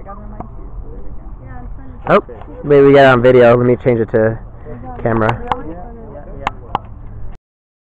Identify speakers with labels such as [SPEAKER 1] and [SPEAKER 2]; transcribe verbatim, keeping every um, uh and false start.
[SPEAKER 1] got in my shoes, so there we go. Yeah, I'm trying to.
[SPEAKER 2] Oh, maybe we got it on video. Let me change it to camera.